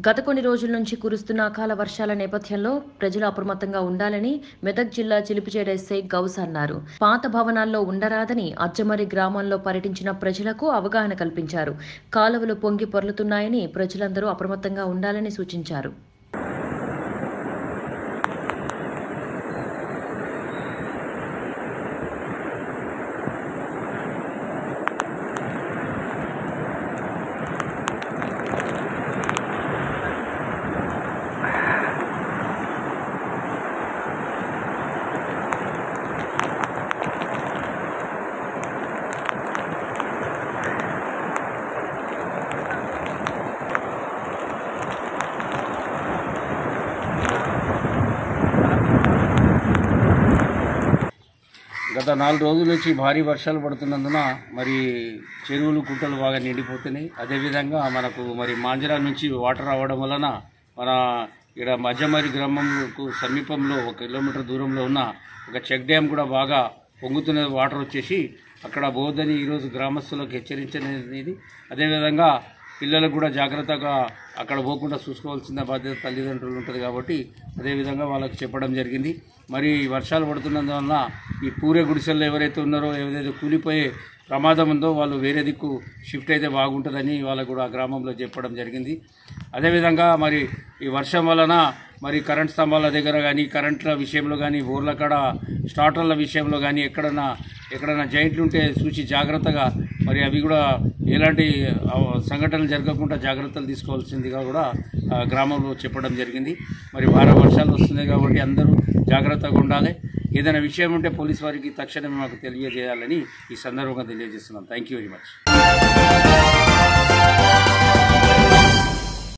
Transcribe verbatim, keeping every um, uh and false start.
గత కొన్ని రోజుల నుంచి కురుస్తున్న అకాల వర్షాల నేపథ్యంలో ప్రజలు అప్రమత్తంగా ఉండాలని మెదక్ జిల్లా చిలిపిచేడ ఎస్ఐ గౌస్ అన్నారు. పాత భవనాల్లో ఉండరాదని అచ్చమరి గ్రామంలో పర్యటించిన ప్రజలకు అవగాహన కల్పించారు. కాలువలు పొంగి పొర్లుతున్నాయని ప్రజలందరూ అప్రమత్తంగా ఉండాలని సూచించారు. గత నాలుగు రోజుల నుంచి భారీ వర్షాలు పడుతున్నందున మరి చెరువులు కుంటలు బాగా నిండిపోతున్నాయి. అదేవిధంగా మనకు మరి మాంజరా నుంచి వాటర్ రావడం వలన మన ఇక్కడ మధ్యమరి గ్రామంకు సమీపంలో ఒక కిలోమీటర్ దూరంలో ఉన్న ఒక చెక్ డ్యామ్ కూడా బాగా పొంగుతున్న వాటర్ వచ్చేసి అక్కడ పోవద్దని ఈరోజు గ్రామస్తులకు హెచ్చరించనేది. అదేవిధంగా పిల్లలకు కూడా జాగ్రత్తగా అక్కడ పోకుండా చూసుకోవాల్సిన బాధ్యత తల్లిదండ్రులు ఉంటుంది కాబట్టి అదేవిధంగా వాళ్ళకి చెప్పడం జరిగింది. మరి వర్షాలు పడుతున్నందువల్ల ఈ పూరే గుడిసెల్లో ఎవరైతే ఉన్నారో ఏదైతే కూలిపోయే ప్రమాదం ఉందో వాళ్ళు వేరే దిక్కు షిఫ్ట్ అయితే బాగుంటుందని వాళ్ళకు కూడా గ్రామంలో చెప్పడం జరిగింది. అదేవిధంగా మరి ఈ వర్షం వలన మరి కరెంట్ స్తంభాల దగ్గర కానీ కరెంట్ల విషయంలో కానీ బోర్ల కాడ స్టార్టర్ల విషయంలో కానీ ఎక్కడన్నా ఎక్కడన్నా జాయింట్లు ఉంటే చూసి జాగ్రత్తగా మరి అవి కూడా ఎలాంటి సంఘటనలు జరగకుండా జాగ్రత్తలు తీసుకోవాల్సిందిగా కూడా గ్రామంలో చెప్పడం జరిగింది. మరి భారీ వర్షాలు వస్తున్నాయి కాబట్టి అందరూ జాగ్రత్తగా ఉండాలి. ఏదైనా విషయం ఉంటే పోలీసు వారికి తక్షణమే మాకు తెలియజేయాలని ఈ సందర్భంగా తెలియజేస్తున్నాం. Thank you very much.